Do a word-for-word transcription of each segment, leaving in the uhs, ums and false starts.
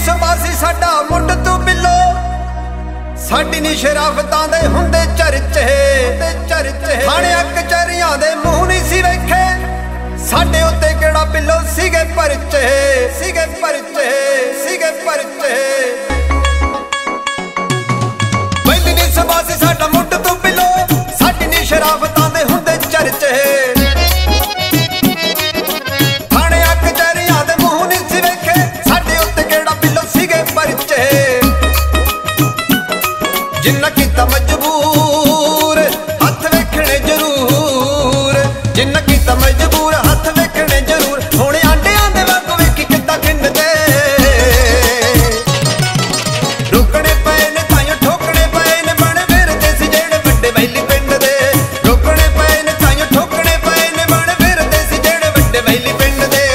ਸਮਾਸੀ ਸਾਡਾ ਮੁੱਢ ਤੋਂ ਬਿੱਲੋ ਸਾਡੀ ਨੀ ਸ਼ਰਾਫਤਾਂ ਦੇ ਹੁੰਦੇ ਚਰਚੇ ਤੇ ਚਰਚੇ ਥਾਣਿਆਂ ਕਚਹਿਰੀਆਂ ਦੇ ਮੂੰਹ ਨਹੀਂ ਸੀ ਵੇਖੇ ਸਾਡੇ ਉੱਤੇ ਕਿਹੜਾ ਬਿੱਲੋ ਸੀਗੇ ਪਰਚੇ ਸੀਗੇ ਪਰਚੇ ਸੀਗੇ ਪਰਚੇ ਪਹਿਲੀ ਨੀ ਸਮਾਸੀ ਸਾਡਾ ਮੁੱਢ ਤੋਂ ਬਿੱਲੋ ਸਾਡੀ ਨੀ ਸ਼ਰਾਫਤਾਂ ਦੇ ਹੁੰਦੇ ਚਰਚੇ जिन्ना कीता मजबूर हथ वेखने जरूर जिन्ना कीता मजबूर हथ वेखने जरूर हुणे आंडियां दे वांग वेखी किद्दां खिंडदे रोकने पए ने ताईं ठोकने पए ने बण फिरदे सी जेड़े वड्डे वैली पिंड दे रोकने पए ने ताईं ठोकने पए ने बण फिरदे सी जेड़े वड्डे वैली पिंड दे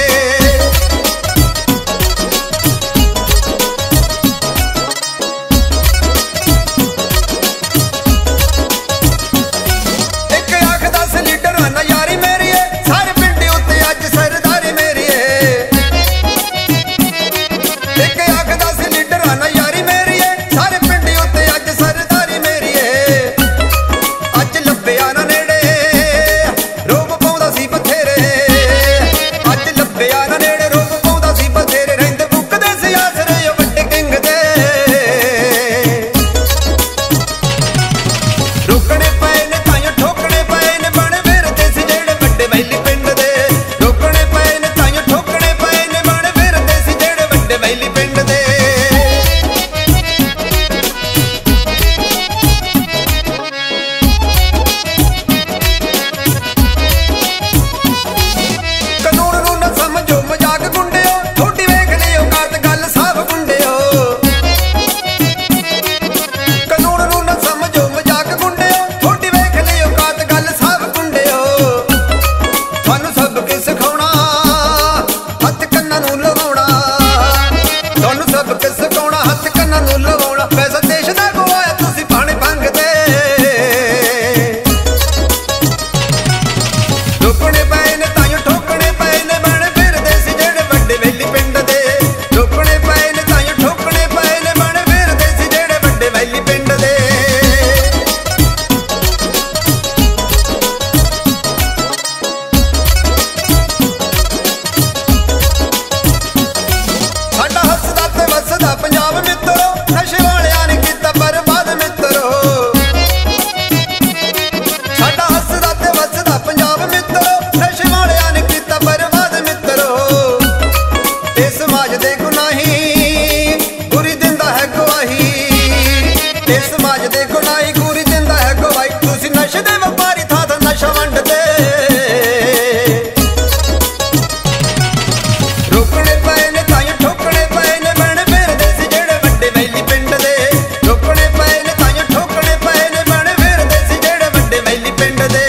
पिंड दे